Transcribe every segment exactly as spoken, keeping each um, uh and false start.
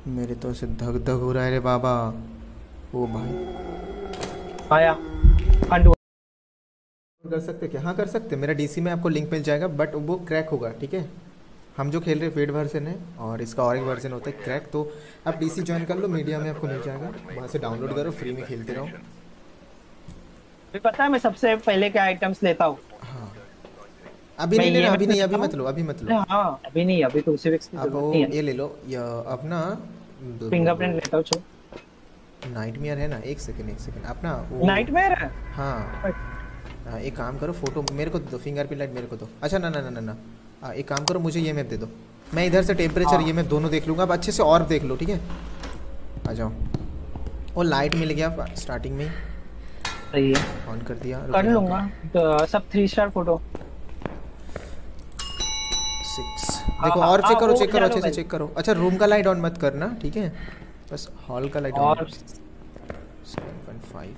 मेरे तो ऐसे धक धक हो रहा है रे बाबा। ओ भाई आया फंड। कर सकते क्या? हाँ कर सकते, मेरा डीसी में आपको लिंक मिल जाएगा, बट वो क्रैक होगा, ठीक है। हम जो खेल रहे पेड वर्जन है और इसका और एक वर्जन होता है क्रैक, तो आप डीसी ज्वाइन कर लो, मीडिया में आपको मिल जाएगा, वहाँ से डाउनलोड करो, फ्री में खेलते रहो। भी पता है मैं सबसे पहले क्या आइटम्स लेता हूँ। अभी मैं नहीं लेना, ईएमएफ अभी नहीं, अभी लेता हूँ। मत लो, अभी मत लो। अरे हाँ अभी नहीं, अभी तो सिविक्स की आप वो जरूरत नहीं है। ये ले लो, या अपना फिंगरप्रिंट लेता हूँ चलो। नाइटमेयर है ना, एक सेकंड एक सेकंड अपना वो। नाइटमेयर है। हाँ। हाँ, एक काम करो, फोटो मेरे को दो, फिंगरप्रिंट लाइट मेरे को दो। अच्छा ना ना ना ना ना हाँ, एक काम करो, मुझे ये मैप दे दो, मैं इधर से टेम्परेचर ये हाँ मैप दोनों देख लूँगा। अब अच्छे से और देख लो, ठीक है। आ जाओ। वो लाइट मिल गया स्टार्टिंग में ही, सही है। ऑन कर दिया, रुको कर यहाँ पे। लूंगा। तो सब थ्री स्टार फोटो। सिक्स। हाँ देखो हाँ और चेक हाँ करो, वो चेक करो जालो अच्छे से, पहले। चेक करो। अच्छा रूम का लाइट ऑन मत करना, ठीक है, बस हॉल का लाइट ऑन और करो। Seven point five,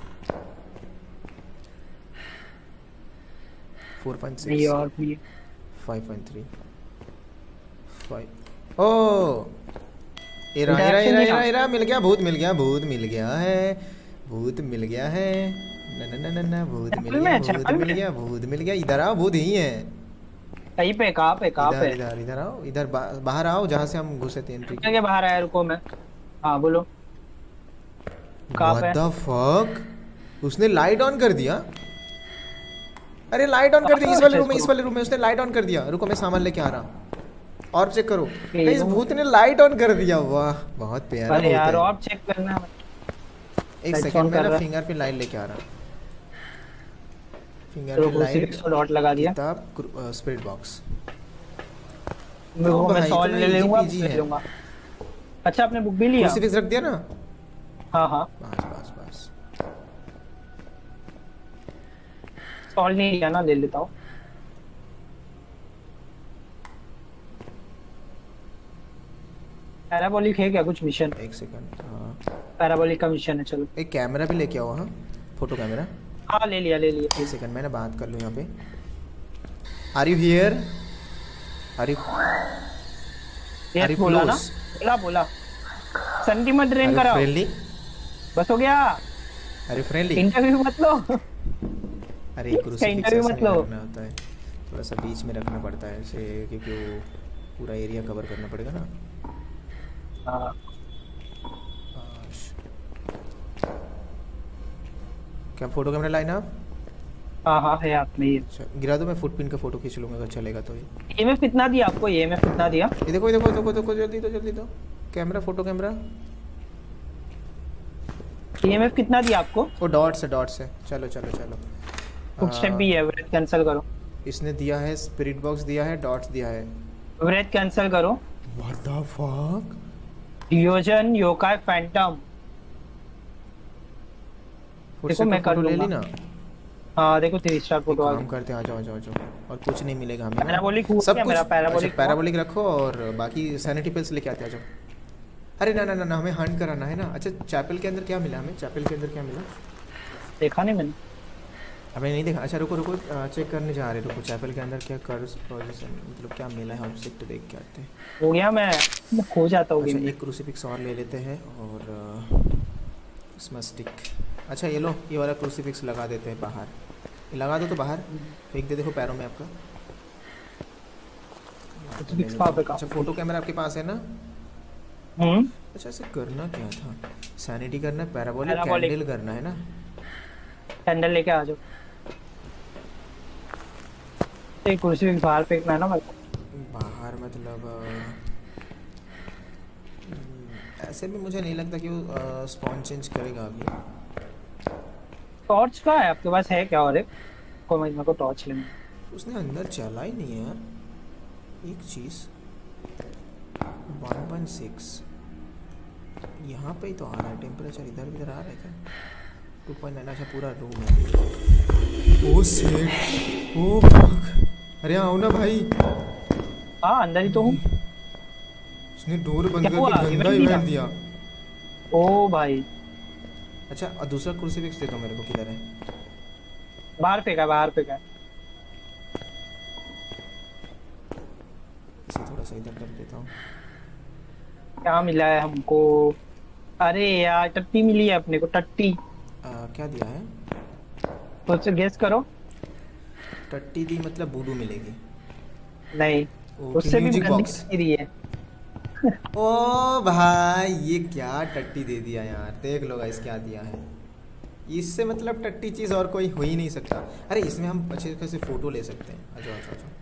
four point नहीं सिक्स, और भी। Five point three, five. Oh इरा इरा इंटरेक्शन इरा दिया। इरा इरा मिल गया, भूत मिल गया, भूत मिल गया है, भूत मिल गया है। न न न न न भूत मिल चैपल गया, में भूत चैपल मिल में। गया, भूत मिल गया। इधर आओ, भूत यही है। कहीं पे कहाँ पे कहाँ इधर पे। इधर इधर आओ, इधर बा, बाहर आओ जहाँ से हम घुसे थे, एंट्री की। के बाहर आया रुको मैं। हाँ बोलो। कहाँ व्हाट पे। द फक, उसने लाइट ऑन कर दिया। अरे लाइट ऑन कर दी, कहाँ इस पे वाले अच्छा रूम में, इस इसको। वाले रूम में उसने लाइट ऑन कर दिया। रुको मैं सामान लेके आ रहा, और चेक करो। ये भाई इस रूम। भूत ने लाइट ऑन कर दिया, वाह बहुत प्यारा अरे भूत यार है। और चेक करना है। एक लाइट्स सेकंड ऑन में कर ना रहा है। फिंगर पे लाइट लेके आ रहा। फिंगर तो पे लाइट, क्रूसीफिक्स को डॉट लगा दिया। किताब, स्पिरिट बॉक्स। मैं ओ वो मैं भाई सॉल्व इतना ले इजी लूंगा, पीजी बुक ले है। लूंगा। अच्छा आपने बुक भी लिया। क्रूसीफिक्स रख दिया ना। हाँ हाँ। बस बस बस। सॉल्व नहीं लिया ना, ले लेता हूँ। पैराबोलिक है क्या कुछ मिशन। एक सेकंड, हाँ। पैराबोलिक का मिशन है चलो। एक कैमरा भी लेके आओ, हाँ, फोटो कैमरा। हाँ ले लिया ले लिया। एक सेकंड मैं ना बात कर लूँ यहाँ पे। Are you here, are you are yes you बोला ना। क्लोज, बोला बोला। संटी मत ड्रेन आर यू कराओ। फ्रेंडली, बस हो गया। Are you friendly. इंटरव्यू मत लो। अरे इसका क्रूसीफिक्स इंटरव्यू ऐसे मत नहीं लो। रखना होता है, थोड़ा सा बीच में रखना पड़ता है ऐसे, क्योंकि वो पूरा एरिया कवर करना पड़ेगा ना। हाँ आश। क्या फ़ोटो कैमरा लाइन आप? हाँ हाँ है आप में ये। अच्छा गिरा दो, मैं फुटप्रिंट का फ़ोटो खींच लूँगा अगर चलेगा तो। ये ईएमएफ कितना दिया आपको, ईएमएफ कितना दिया। ये देखो, ये देखो देखो देखो, जल्दी दो जल्दी दो, कैमरा, फ़ोटो कैमरा। ईएमएफ कितना दिया आपको। वो डॉट्स है, डॉट्स है, चलो चलो चलो। फुटस्टेप आ, भी है, ब्रेथ कैंसिल करो। इसने दिया है स्पिरिट बॉक्स, दिया है डॉट्स, दिया है। ब्रेथ कैंसिल करो। What the fuck. Deogen Yokai phantom. देखो फुटस्टेप का मैं कर फ़ोटो ले ली लूंगा। ना। हाँ देखो थ्री स्टार एक फोटो आ काम गया। करते हैं, आ जाओ आ जाओ आ जाओ, और कुछ नहीं मिलेगा हमें ना, पैराबोलिक हुआ सब क्या कुछ। मेरा, अच्छा पैराबोलिक हुआ। पैराबोलिक रखो, और बाकी सैनिटी पिल्स लेके आते, आ जाओ। अरे ना ना ना ना, हमें हंट कराना है ना। अच्छा चैपल के अंदर क्या मिला हमें, चैपल के अंदर क्या मिला? देखा नहीं मैंने। हमें नहीं देखा। अच्छा रुको रुको, चेक करने जा रहे, रुको चैपल के अंदर क्या कर पोजीशन, मतलब क्या मिला है, ऑब्जेक्ट देख के आते हैं। हो गया, मैं मैं खो जाता हूँ अच्छा गेम में। एक क्रूसीफिक्स और ले लेते हैं, और इसमें स्टिक। अच्छा ये लो, ये वाला क्रूसीफिक्स लगा देते हैं बाहर, ये लगा दो तो बाहर फेंक दे, देखो पैरों में आपका। फिक्स कहाँ पे अच्छा कहाँ। फोटो कैमरा आपके पास है ना। हम्म। अच्छा ऐसे करना क्या था, सैनिटी करना है, पैराबोलिक पैराबोलिक कैंडल करना है ना। कैंडल लेके आ जाओ। एक कुर्सी भी बाहर फेंकना है ना मेरे को। बाहर मतलब अ, ऐसे भी मुझे नहीं लगता कि वो स्पॉन चेंज करेगा अभी। टॉर्च का है आपके पास है क्या, और एक को मैं मेरे को टॉर्च लेना। उसने अंदर चला ही नहीं है यार, एक चीज़। वन पॉइंट सिक्स यहाँ पे ही तो आ रहा है टेम्परेचर, इधर इधर आ रहा है क्या? Two point nine. अच्छा पूरा रूम है। Oh set, oh fuck. अरे आओ ना भाई। हाँ अंदर ही तो हूँ। उसने डोर बंद क्या करके हुआ, गंदा इवेंट दिया। इवेंट दिया। ओ भाई। अच्छा और दूसरा क्रूसीफिक्स दे दो मेरे को, किधर है? बाहर फेंका है, बाहर फेंका है। इसे थोड़ा सा इधर कर देता हूँ। क्या मिला है हमको? अरे यार टट्टी मिली है अपने को, टट्टी। आ, क्या दिया है? तो गेस करो। टट्टी दी मतलब बूडू मिलेगी। नहीं, ओके, उससे भी म्यूजिक गंदी बॉक्स। टट्टी दी है। ओ भाई, ये क्या टट्टी दे दिया यार, देख लो गाइस क्या दिया है। इससे मतलब टट्टी चीज़ और कोई हो ही नहीं सकता। अरे इसमें हम अच्छे खासे फोटो ले सकते हैं। अच्छा अच्छा अच्छा।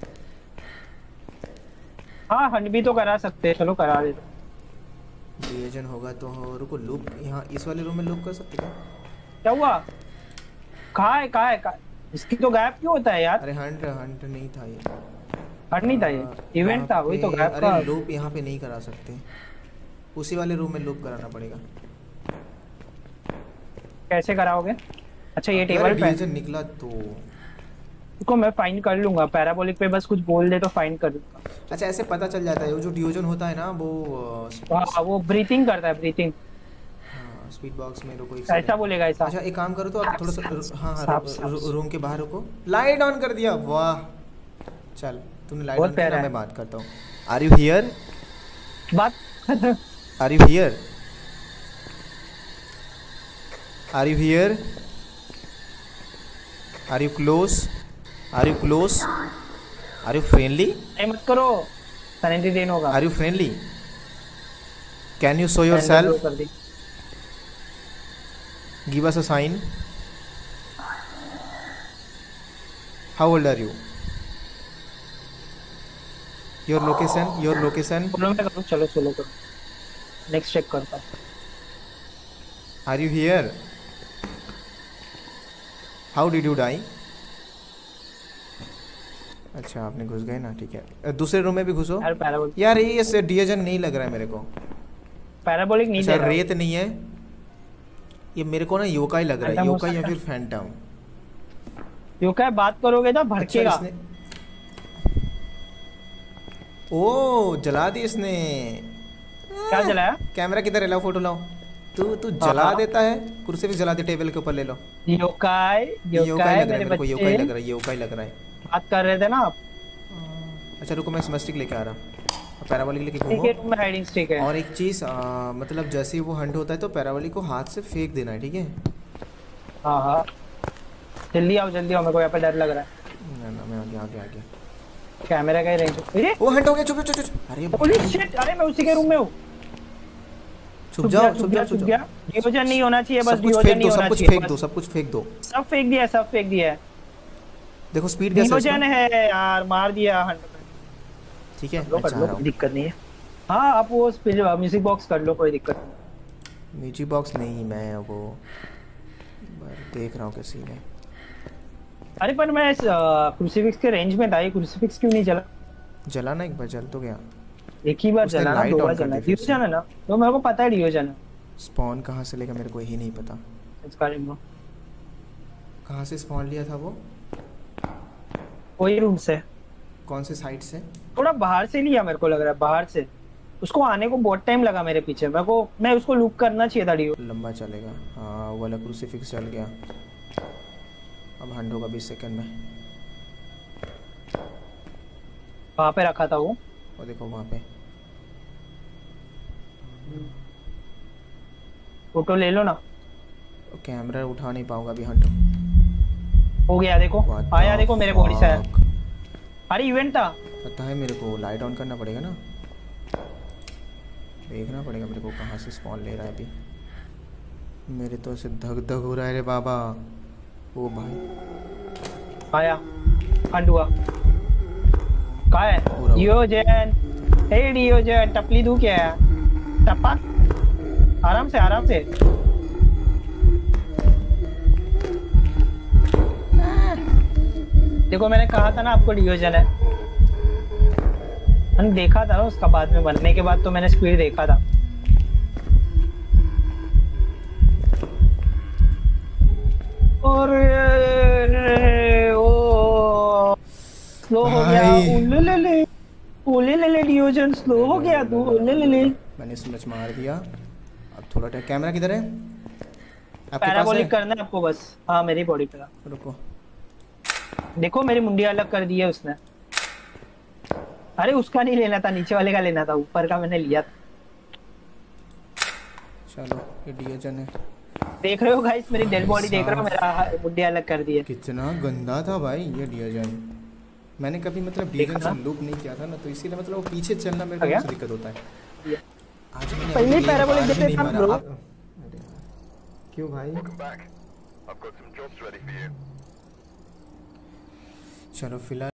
हाँ हंड भी तो करा सकते हैं, चलो करा देते। डिएजन होगा तो हो, रुको लूप यहाँ इस वाले रूम में लूप कर सकते क्या? क्या हुआ? कहाँ है कहाँ है कहाँ? इसकी तो गायब क्यों होता है यार? अरे हंट हंट नहीं था ये। हट नहीं था ये, आ, यहाँ इवेंट था पे वही तो गायब अरे का। लूप यहाँ पे नहीं करा सकते, उसी वाले रूम में लूप कराना पड़ेगा। कैसे कराओगे? अच्छा ये अगर टेबल पे। डिएजन निकला तो। इसको मैं फाइंड कर लूंगा, पैराबोलिक पे बस कुछ बोल दे तो फाइंड कर लूंगा। अच्छा ऐसे पता चल जाता है, वो जो डिओजन होता है ना वो हाँ वो ब्रीथिंग करता है, ब्रीथिंग। हाँ स्पीड बॉक्स में। रुको एक ऐसा सेकंड। बोलेगा ऐसा। अच्छा एक काम करो तो आप थोड़ा सा रु- हाँ हाँ साफ रु- साफ। रु- रूम के बाहर रुको। लाइट ऑन कर दिया, वाह। चल तूने लाइट बहुत ऑन किया प्यारा ना, है। मैं बात करता हूँ। Are you here? बात। Are you here? Are you here? Are you close? Are you close? Are you friendly? नहीं मत करो, सैनिटी ड्रेन होगा। Are you friendly? Can you show your sanity drain self? कर दी। Give us a sign. How old are you? Your location, your location. Solo में करो, चलो solo करो। नेक्स्ट चेक करता हूँ। Are you here? How did you die? अच्छा आपने घुस गए ना, ठीक है। दूसरे रूम में भी घुसो। यार पैराबोलिक, यार ये से डिएजन नहीं लग रहा है मेरे को। पैराबोलिक नहीं अच्छा दे रहा। रेत नहीं है ये मेरे को ना, योकाई लग रहा है, फैंटम हो योकाई या सकता फिर फैंटम। क्यों क्या बात करोगे तो अच्छा भड़केगा। इसने ओ जला दी इसने। क्या जलाया? कैमरा किधर है, लाओ फोटो लाओ। तू तू हाँ जला हाँ। देता है, कुर्सी भी जला दे, टेबल के ऊपर ले लो। योकाई, ये योकाई योकाई लग रहा है मेरे मेरे को, बच्चे। योकाई लग रहा है, योकाई लग रहा है। बात कर रहे थे ना आप। अच्छा रुको मैं स्मस्टिक लेके आ रहा, पैराबोलिक लेके ठीक घूमो। है, रूम में हाइडिंग स्टिक है। और एक चीज़ मतलब जैसे ही वो हंट होता है तो पैराबोलिक को हाथ से फेंक देना है, ठीक है? हाँ हाँ, जल्दी आओ जल्दी आओ, मेरे को यहाँ पे डर लग रहा है। ना ना मैं आ गया आ गया आ गया। कैमरा का ही रेंज। अरे वो हंट हो गया, छुप छुप छुप छुप। अरे होली शिट, अरे मैं उसी के रूम में हूँ। छुप जाओ छुप जाओ छुप छुप गया। जाओ। डिओजन नहीं होना चाहिए, बस सब कुछ डिओजन फेंक नहीं दो, सब होना कुछ चाहिए फेंक दो, बस। सब कुछ फेंक दो। सब फेंक दिया है, सब फेंक दिया है। देखो स्पीड कैसे है डिओजन उसका? है यार, मार दिया हंड। ठीक है लो मैं कर चाह लो, रहा कोई हूँ। दिक्कत नहीं है। हाँ आप वो म्यूजिक बॉक्स कर लो, कोई दिक्कत नहीं। म्यूजिक बॉक्स नहीं, मैं वो देख रहा हूँ कैसी है। अरे पर मैं क्रूसीफिक्स के रेंज में था, ये क्रूसीफिक्स क्यों नहीं चला? जला ना एक बार, जल तो गया। एक ही बार उसने जला ना, लाइट दो ऑन बार कर जला। दी फिर से। डिओजन है ना, तो मेरे को पता है डिओजन है स्पॉन कहाँ से लेगा मेरे को यही नहीं पता। इसका रिमो। कहाँ से स्पॉन लिया था वो? कोई रूम से, कौन से साइड से? थोड़ा बाहर से लिया मेरे को लग रहा है, बाहर से। उसको आने को बहुत टाइम लगा मेरे पीछे, मेरे को मैं उसको लूप करना चाहिए था डिओ। लंबा चलेगा। हाँ वो वाला क्रूसीफिक्स चल गया। अब हंड होगा बीस सेकंड में। वहाँ पे रखा था वो। वो देखो वहाँ पे। फोटो ले लो ना। कैमरा उठा नहीं पाऊंगा अभी, हंट। हो गया देखो, What आया the देखो मेरे बॉडी से। fuck? अरे इवेंट था। पता है मेरे को, लाइट ऑन करना पड़ेगा ना, देखना पड़ेगा मेरे को कहाँ से स्पॉन ले रहा है अभी। मेरे तो ऐसे धक धक हो रहा है रे बाबा। ओ भाई आया, हंड हुआ। कहाँ है पूरा हुआ। डिओजन? हे डिओजन, टपली दू क्या है? टपक, आराम से आराम से। देखो मैंने कहा था ना आपको डिओजन है। मैंने देखा था ना उसका, बाद में बनने के बाद तो मैंने स्पीड देखा था। और ओ स्लो हो गया। भाई। उले ले ले, उले ले ले डिओजन स्लो हो गया तू। उले ले ले। मैंने स्मच मार दिया। अब थोड़ा टाइम। कैमरा किधर है आपके पास? पैराबोलिक है करना है आपको बस। हाँ मेरी बॉडी पे। रुको। देखो मेरी मुंडी अलग कर दी है उसने। अरे उसका नहीं लेना था, नीचे वाले का लेना था, ऊपर का मैंने लिया था। चलो ये डियोजन है। देख रहे हो गाइस मेरी डेड भाई बॉडी देख रहे हो, साहब। मेरा मुड्डी अलग कर दी है। कितना गंदा था भाई ये डियोजन। मैंने कभी मतलब देखा डियोजन ना? से लूप नहीं किया था ना, तो इसीलिए मतलब वो पीछे चलना मेरे आ को गया? मुझसे दिक्कत होता है। आज मैंने पहले अभी एक पैराबोलिक बार भी देते नहीं थे मारा। ब्रो। आप- अरे यार, क्यों भाई? चलो फिलहाल